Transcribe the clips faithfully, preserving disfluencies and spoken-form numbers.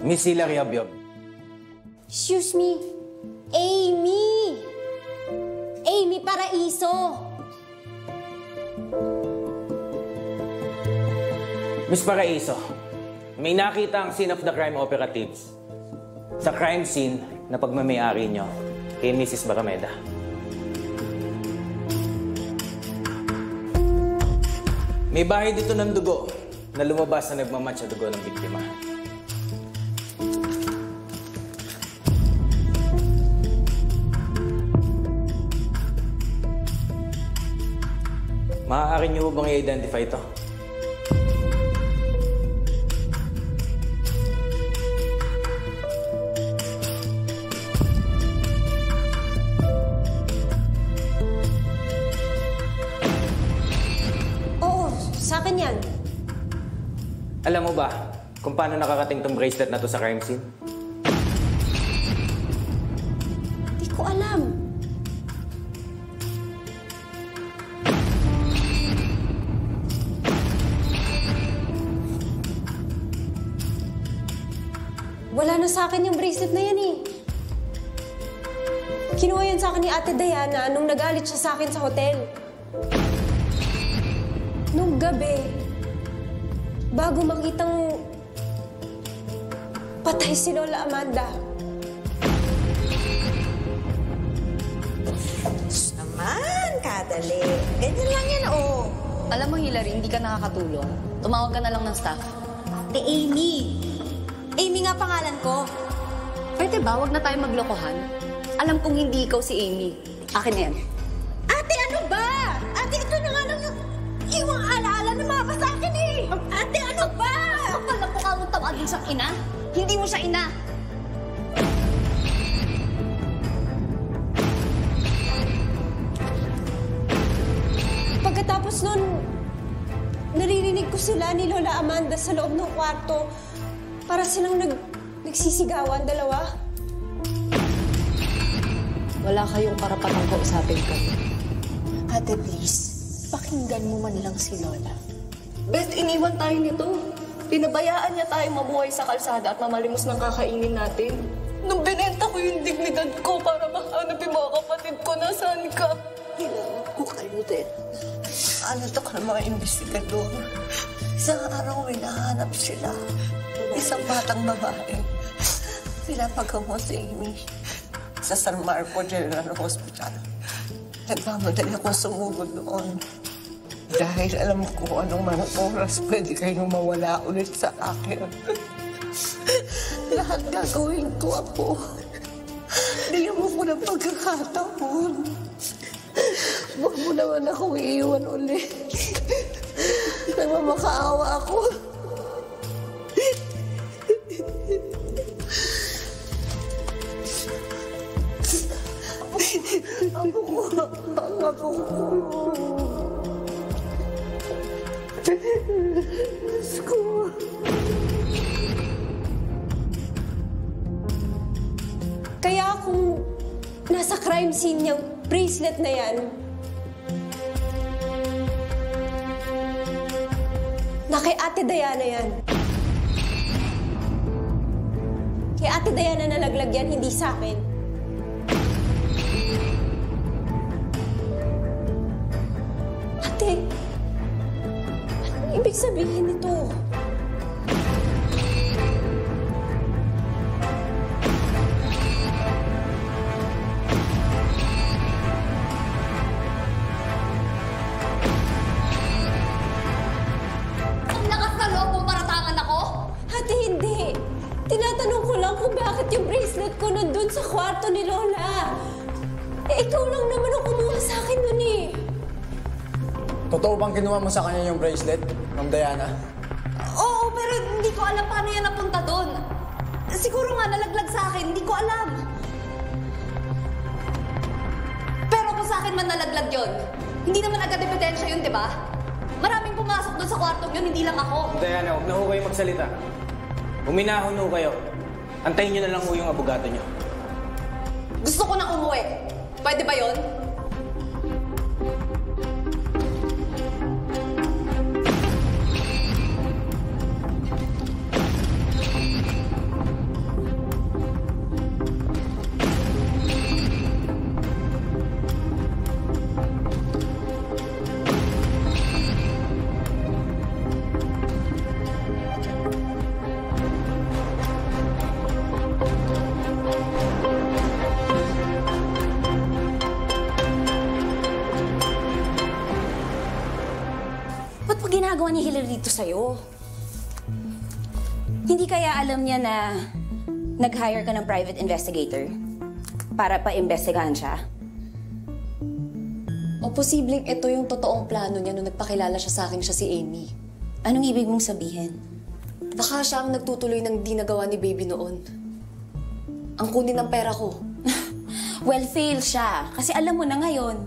Miss Hilary Abyob. Excuse me. Amy! Amy Paraiso! Miss Paraiso, may nakita ang scene of the crime operatives sa crime scene na pagmamayari nyo kay Missus Barameda. May bahay dito ng dugo na lumabas na nagmamatch sa dugo ng biktima. Maaari niyo bang i-identify ito? Oo, sa akin yan. Alam mo ba kung paano nakakating tong bracelet na to sa crime scene? Hindi ko alam. Wala na sa akin yung bracelet na yan eh. Kinuha yan sa akin ni Ate Diana nung nagalit siya sa akin sa hotel. Nung gabi, bago makitang patay si Lola Amanda. Shh naman, kadali. Ganyan lang yan, oh. Alam mo, Hilary, hindi ka nakakatulong. Tumawag ka na lang ng staff. Ate Amy. Amy nga pangalan ko. Pwede ba? Huwag na tayo maglokohan. Alam kong hindi ikaw si Amy. Akin yan. Ate, ano ba? Ate, ito na nga lang yung iwang alaala na mama sa akin eh. Ate, ano ba? Kapal na mukha mong tawagin siyang ina. Hindi mo siya ina. Pagkatapos nun, naririnig ko sila ni Lola Amanda sa loob ng kwarto. Para silang nag nagsisigawan, dalawa. Wala kayong karapatang kausapin kami. Ate, please, pakinggan mo man lang si Lola. Best iniwan tayo nito. Pinabayaan niya tayo mabuhay sa kalsada at mamalimos ng kakainin natin. Nung binenta ko yung dignidad ko para mahanap yung mga kapatid ko, nasaan ka? Kailangan ko kayo din. Ano to ka ng mga investigador? Isang araw may nahanap sila. Isang batang babae. Pinapagamot si Amy sa San Marco General Hospital. Nagmamadali akong sumugod doon. Dahil alam ko anong mga oras pwede kayong mawala ulit sa akin. Lahat gagawin ko ako. Bigyan mo ko ng pagkakataon. Huwag mo naman akong iiwan ulit. Nagmamakaawa ako. Ako ko, ang ako ko. Diyos ko. Kaya kung nasa crime scene yung bracelet na yan, na kay Ate Diana yan. Kay Ate Diana nalaglag yan, hindi sa akin. Ate, anong ibig sabihin nito? Ang lakas na loob mong paratangan ako? Ate, hindi. Tinatanong ko lang kung bakit yung bracelet ko nandun sa kwarto ni Lola. Eh, ikaw lang naman ang kumuha sa akin nun eh. Totoo bang kinuha mo sa kanya yung bracelet, Ma'am Diana? Oo, pero hindi ko alam paano yan napunta doon. Siguro nga nalaglag sa akin, hindi ko alam. Pero kung sa akin man nalaglag yun, hindi naman agad ebidensya yun, di ba? Maraming pumasok doon sa kwartong yun, hindi lang ako. Diana, huwag na ho kayo magsalita. Uminahon ho kayo. Antayin nyo na lang ho yung abogado nyo. Gusto ko na umuwi. Pwede ba yun? ginagawa ni Hillary dito sa'yo? Hindi kaya alam niya na nag-hire ka ng private investigator para pa-imbestigahan siya? O posibleng ito yung totoong plano niya nung nagpakilala siya sa akin siya si Amy. Anong ibig mong sabihin? Baka siya ang nagtutuloy ng di nagawa ni Baby noon. Ang kunin ng pera ko. Well, fail siya. Kasi alam mo na ngayon.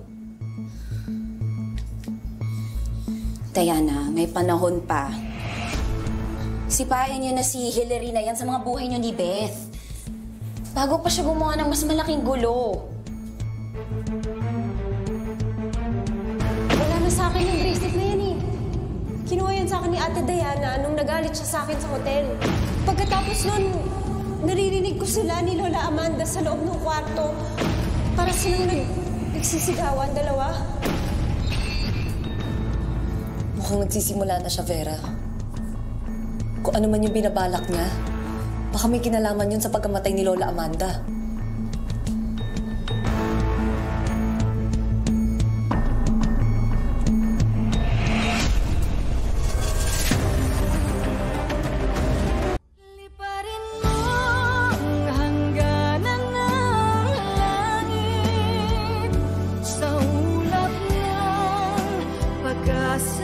Diana, may panahon pa. Sipain niyo na si Hillary na yan sa mga buhay niyo ni Beth. Bago pa siya gumawa ng mas malaking gulo. Wala na sa akin yung bracelet na yan eh. Kinuha yan sa akin ni Ate Diana nung nagalit siya sa akin sa hotel. Pagkatapos nun, naririnig ko sila ni Lola Amanda sa loob ng kwarto. Para silang nag nagsisigawan, dalawa. Mukhang nagsisimula na siya, Vera. Kung ano man yung binabalak niya, baka may kinalaman yun sa pagkamatay ni Lola Amanda. Sa ulap ng pag-asa.